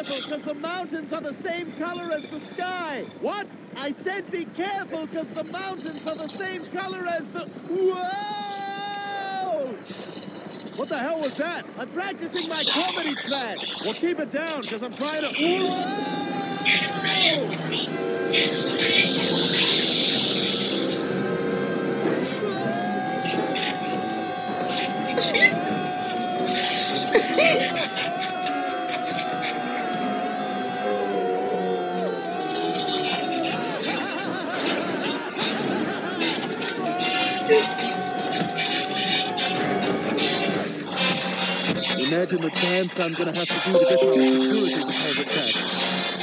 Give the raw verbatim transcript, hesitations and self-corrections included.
careful, because the mountains are the same color as the sky. What? I said be careful, because the mountains are the same color as the... Whoa! What the hell was that? I'm practicing my comedy crash. Well, keep it down, because I'm trying to... Whoa! Imagine the dance I'm gonna have to do to get our security deposit back.